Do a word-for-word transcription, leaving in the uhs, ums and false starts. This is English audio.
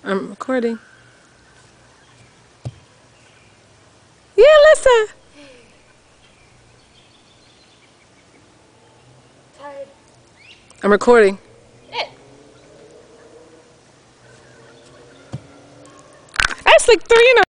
I'm recording. Yeah, listen. Tired. I'm recording. That's like three in a